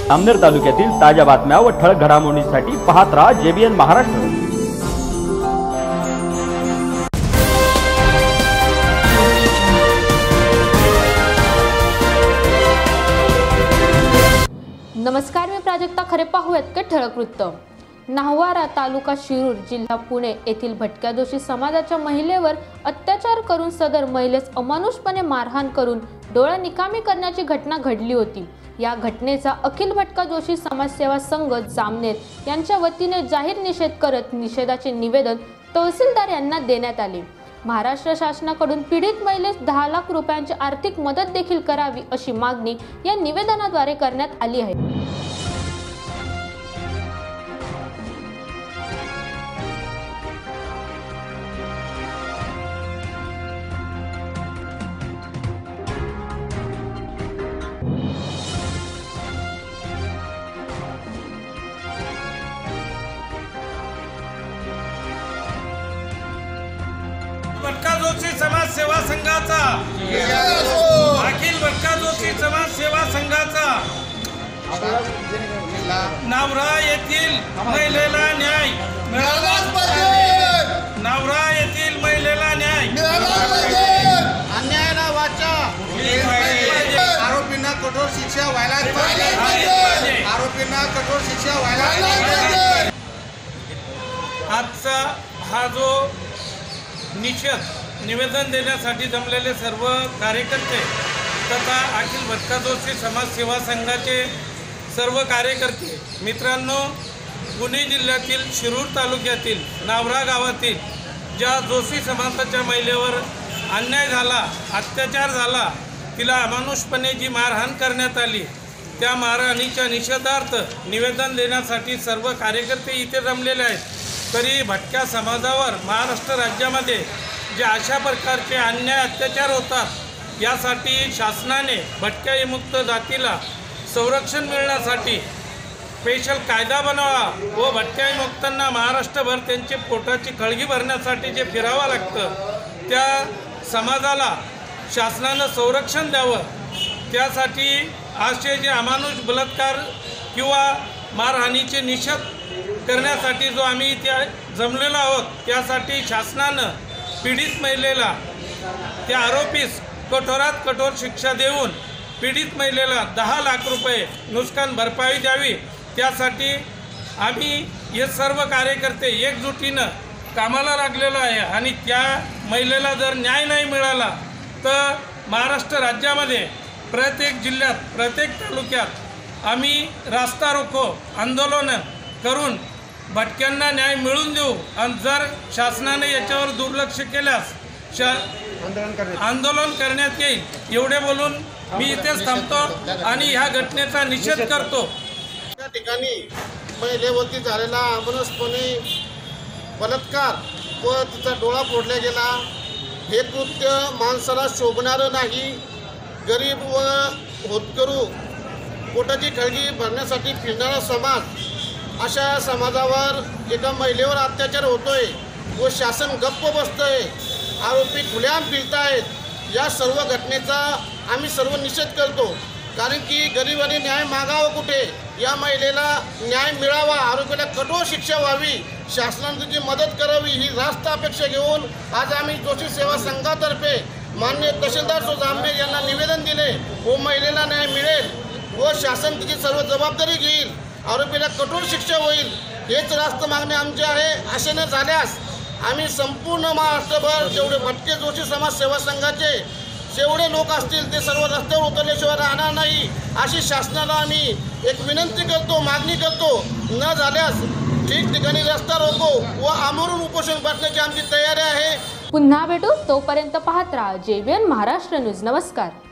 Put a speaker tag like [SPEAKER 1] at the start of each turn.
[SPEAKER 1] अमनेर तालुक्यातील ताज्या बातम्या व ठळक घडामोडींसाठी पाहत रहा JBN महाराष्ट्र।
[SPEAKER 2] नमस्कार, मी प्राजक्ता खरे। पाहूयात के ठळक वृत्त। नाहवारा तालुका शिरूर जिल्हा पुणे येथील भटक्या दोषी समाजाच्या महिलेवर अत्याचार करून सदर महिलेस अमानुषपणे मारहाण करून डोळा निकामी करण्याची घटना घडली होती। या घटनेचा अखिल भटका जोशी समाजसेवा संघ जामनेर यांच्या वतीने जाहीर निषेध करत निषेधाचे निवेदन तहसीलदार यांना देण्यात आले। महाराष्ट्र शासनाकडून पीडित महिलेस 10 लाख रुपयांची आर्थिक मदत देखील करावी अशी मागणी या निवेदनाद्वारे करण्यात आली आहे।
[SPEAKER 3] भटका जोशी समाज सेवा संघाचा अखिल भटका जोशी समाज सेवा संघाचा नावरा येथील महिलेला न्याय मिळालाच पाहिजे। नावरा येथील महिलेला न्याय मिळालाच पाहिजे। अन्यायाला वाचा आरोपींना कठोर शिक्षा व्हायलाच पाहिजे। आरोपींना कठोर शिक्षा व्हायलाच पाहिजे। आजचा हा जो निवेदन देण्यासाठी जमलेले सर्व कार्यकर्ते तथा अखिल भटका जोशी समाज सेवा संघाचे सर्व कार्यकर्ते मित्रांनो, पुणे जिल्ह्यातील शिरूर तालुक्यातील नावरा गावातील ज्या जोशी समाजाच्या महिलेवर अन्याय झाला, अत्याचार झाला, तिला अमानुषपणे जी मारहाण करण्यात आली, त्या मारहाणीच्या निषेधार्थ निवेदन देण्यासाठी सर्व कार्यकर्ते इथे जमलेले आहेत। तरी भटक्या समाजावर महाराष्ट्र राज्यामध्ये जे अशा प्रकारचे अन्याय अत्याचार होतात, यासाठी शासनाने भटक्या विमुक्त जातीला संरक्षण मिळण्यासाठी स्पेशल कायदा बनावा व भटक्या विमुक्तांना महाराष्ट्रभर त्यांची पोटाची खळगी भरण्यासाठी जे फिरावं लागतं, त्या समाजाला शासनानं संरक्षण द्यावं। त्यासाठी असे जे अमानुष बलात्कार किंवा मारहाणीचे निषेध करण्यासाठी जो आम्ही इथे जमलेलो आहोत, त्यासाठी शासनानं पीडित महिलेला, त्या आरोपीस कठोरात कठोर शिक्षा देऊन पीडित महिलेला 10 लाख रुपये नुकसान भरपाई द्यावी। त्यासाठी आम्ही हे सर्व कार्यकर्ते एकजुटीनं कामाला लागलेलो आहे आणि त्या महिलेला जर न्याय नाही मिळाला तर महाराष्ट्र राज्यामध्ये प्रत्येक जिल्ह्यात, प्रत्येक तालुक्यात आम्ही रास्ता रोको आंदोलन करून भटक्यांना न्याय मिळवून देऊ। आणि जर शासनाने याच्यावर दुर्लक्ष केल्यास आंदोलन करण्यात येईल। एवढे बोलून मी इथेच थांबतो आणि ह्या घटनेचा निषेध करतो।
[SPEAKER 4] त्या ठिकाणी महिलेवरती झालेला अमानुषपणे बलात्कार व तिचा डोळा फोडला गेला, हे कृत्य माणसाला शोभणारं नाही। गरीब व होतकरू पोटाची खळगी भरण्यासाठी फिरणारा समाज, अशा समाजावर एका महिलेवर अत्याचार होतोय व शासन गप्प बसतंय, आरोपी खुलेआम फिरतायत। या सर्व घटनेचा आम्ही सर्व निषेध करतो, कारण की गरिबांनी न्याय मागावा कुठे, या महिलेला न्याय मिळावा, आरोपीला कठोर शिक्षा व्हावी, शासनाने त्याची मदत करावी, ही रास्त अपेक्षा घेऊन आज आम्ही जोशी सेवा संघातर्फे माननीय तहसीलदार जामनेर यांना निवेदन दिले व महिलेला न्याय मिळेल व शासन तिची सर्व जबाबदारी घेईल, आरोपीला कठोर शिक्षा होईल, हेच रास्त मागणी आमची आहे। असे न झाल्यास आम्ही संपूर्ण महाराष्ट्रभर जेवढे भटके जोशी समाज सेवा संघाचे जेवढे लोक असतील ते सर्व रस्त्यावर उतरल्याशिवाय राहणार नाही, अशी शासनाला आम्ही एक विनंती करतो, मागणी करतो। न झाल्यास ठिकठिकाणी रस्ता रोको व आमरण उपोषण करण्याची आमची तयारी आहे।
[SPEAKER 2] पुन्हा भेटू, तोपर्यंत पाहत राहा JBN महाराष्ट्र न्यूज। नमस्कार।